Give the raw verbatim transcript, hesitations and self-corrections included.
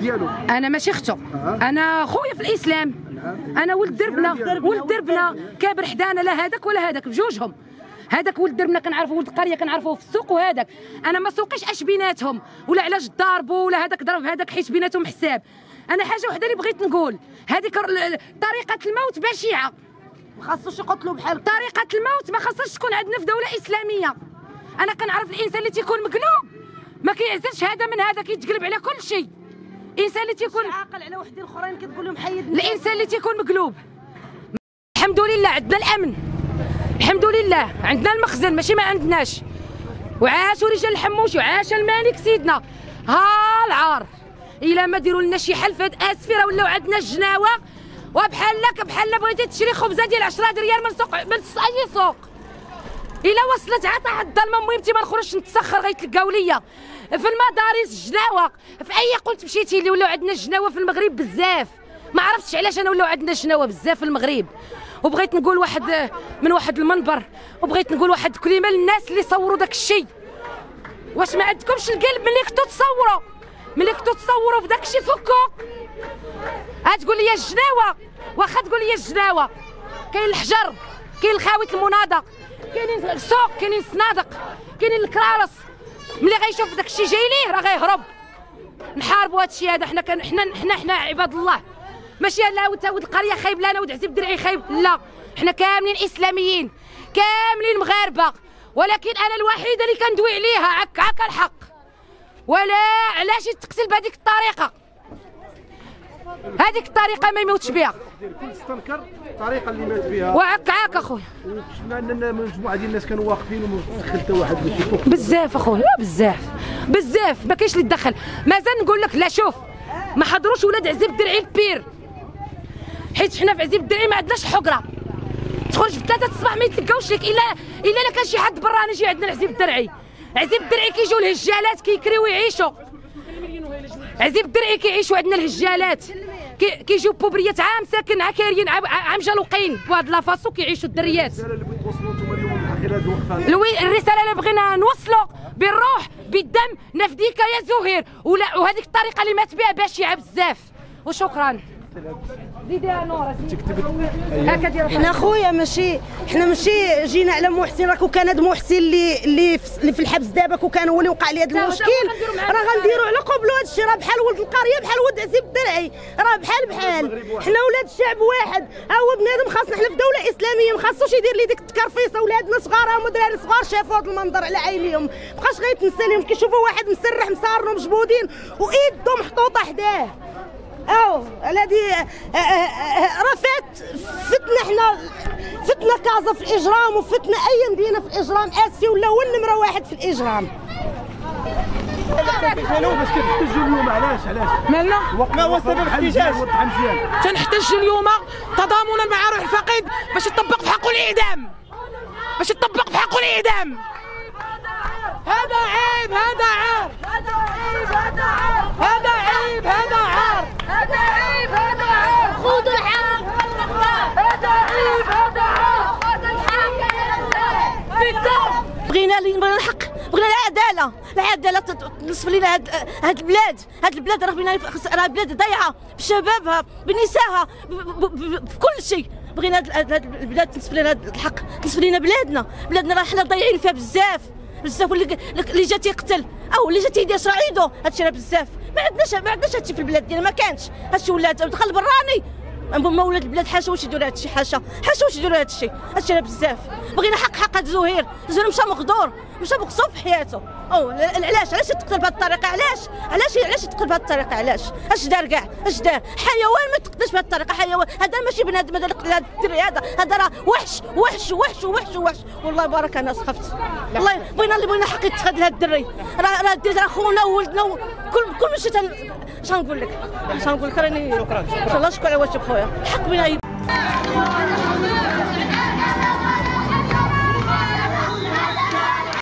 ديالو؟ انا ماشي اختو، انا خويا في الاسلام. انا ولد دربنا، ولد دربنا كابر حدانا، لا هذاك ولا هذاك بجوجهم. هذاك ولد دربنا كنعرفو، ولد القريه كنعرفوه في السوق، وهذاك انا ما سوقيش اش بيناتهم ولا علاش ضاربوا ولا هذاك ضرب هذاك حيت بيناتهم حساب. انا حاجه وحده اللي بغيت نقول، هذيك طريقه الموت بشعه، ما خاصوش يقتلوا بحال طريقه الموت ما خاصهاش تكون عندنا في دوله اسلاميه. انا كنعرف الانسان اللي تيكون مقلوب ما كيعزلش هذا من هذا، كيتقلب على كل شيء. الانسان اللي تيكون عاقل على وحدين اخرين كتقول لهم حيد، الانسان اللي تيكون مقلوب. الحمد لله عندنا الامن، الحمد لله عندنا المخزن ماشي ما عندناش. وعاشوا رجال الحموش وعاش الملك سيدنا. ها العار الا ما ديروا لنا شي حل في هاد اسفره ولاو عندنا الجناوه، وبحال لك بحال بغيتي تشري خبزه ديال عشرة ريال من سوق من اي سوق. الا وصلت عطا حد الظلمه مهمتي ما نخرجش نتسخر غيتلقاو ليا في المدارس الجناوه، في اي قلت مشيتي اللي ولاو عندنا الجناوه في المغرب بزاف. ما عرفتش علاش انا ولاو عندنا الجناوه بزاف في المغرب. وبغيت نقول واحد من واحد المنبر، وبغيت نقول واحد كلمه للناس اللي صوروا داك الشيء. واش ما عندكمش القلب ملي كنتو تصوروا، ملي كنتو تصوروا في داك الشيء فكوا. غتقول لي الجناوه، واخا تقول لي الجناوه كاين الحجر، كاين الخاويت المناضق، كاينين السوق، كاينين الصنادق، كاينين الكرارس. ملي غيشوف داك الشيء جاي ليه راه غيهرب. نحاربوا هذا الشيء هذا. حنا كان حنا حنا حنا عباد الله، ماشي لا ود القريه خايب لا انا ود عزيب درعي خايب، لا حنا كاملين اسلاميين كاملين مغاربه، ولكن انا الوحيده اللي كندوي عليها عك عك الحق. ولا علاش يتقتل بهذيك الطريقه، هذيك الطريقه ما يموتش بها. كنستنكر الطريقه اللي مات بها وعك عك اخويا. شفنا ان مجموعه ديال الناس كانوا واقفين وما دخل حتى واحد باش يفك بزاف اخويا، بزاف بزاف ما كاينش اللي يتدخل. مازال نقول لك لا، شوف ما حضروش ولاد عزيب الدرعي البير، حيت حنا في عزيب الدرعي ما عندناش حقره. تخرج في ثلاثه الصباح ما يتلقاوش لك الا الا لا كان شي حد براني يجي عندنا لعزيب الدرعي. عزيب الدرعي كيجيو الهجالات كيكريو ويعيشوا. عزيب الدرعي كيعيشوا عندنا الهجالات، كيجيو بوبريات عام ساكن عكاريين عام جلوقين بواد لافاسو كيعيشوا الدريات. الرساله اللي بغينا نوصلوا بالروح بالدم نفديك يا زهير، وهذيك الطريقه اللي مات بها بشعه بزاف. وشكرا. زيديها نورة هكا ديروا. حنا خويا ماشي حنا ماشي جينا على محسن، راكو كان هذا محسن اللي اللي في, في الحبس دابا كون كان هو اللي وقع لي هذا المشكل، راه غنديروا على قبلو هذا الشيء. راه بحال ولد القريه بحال ولد عزيب الدرعي، راه بحال بحال. حنا ولاد الشعب واحد، ها هو بنادم خاصنا حنا في دوله اسلاميه، ما خاصوش يدير لي ديك التكرفيصه. ولادنا صغار هما دراري صغار شافوا هذا المنظر على عينيهم، مابقاش غيتنسى لهم. كيشوفوا واحد مسرح مسارن ومجبودين وايدو محطوطه حداه. او هادي راه فات فتنا، حنا فتنا كازا في الاجرام وفتنا اي مدينه في الاجرام. اسفي ولا هو النمره واحد في الاجرام. باش كتحتجوا اليوم علاش علاش؟ مالنا؟ ما هو سبب الاحتجاج؟ وضح مزيان. تنحتج اليوم تضامنا مع روح الفقيد باش يطبق في حقه الاعدام، باش يطبق في حقه الاعدام. هذا عيب، هذا عار، هذا عيب، هذا عار، هذا عيب، هذا عار، هذا عيب، هذا عار. خذوا الحق، هذا عيب، هذا عار، خذوا الحق يا الله. بغينا بغينا الحق، بغينا العداله، العداله تنصف لنا هاد هاد البلاد. هاد البلاد راه بغينا، راه بلاد ضايعه بشبابها بنسائها بكل شيء. بغينا هاد البلاد تنصف لنا الحق، تنصف لنا بلادنا. بلادنا راه حنا ضايعين فيها بزاف بزاف. واللي اللي جا تيقتل او اللي جا تيدير شرايدو هادشي راه بزاف. ما عندناش ما عندناش هادشي في البلاد ديالنا، ما كانش هادشي. ولات دخل براني هما ولاد البلاد حاشا واش يديروا هادشي، حاشا حاشا واش يديروا هادشي. هادشي راه بزاف. بغينا حق حق هاد زهير. زهير مشى مغدور، مشى مقصوف في حياته. او علاش علاش يتقتل بهاد الطريقه؟ علاش علاش علاش يتقتل بهاد الطريقه؟ علاش اش دار كاع؟ اش دار؟ حيوان ما يتقتلش بهاد الطريقه. حيوان هذا ماشي بنادم، هذا اللي هذا الدري هذا هذا راه وحش وحش وحش وحش وحش. والله بارك انا سخفت. والله بغينا اللي بغينا حق يتخذ هذا الدري. راه راه الدري راه خونا وولدنا كل كل مشي. اش غنقول لك؟ اش غنقول لك؟ راني شكرا. ان شاء الله شكرا على واجب خويا. الحق بغينا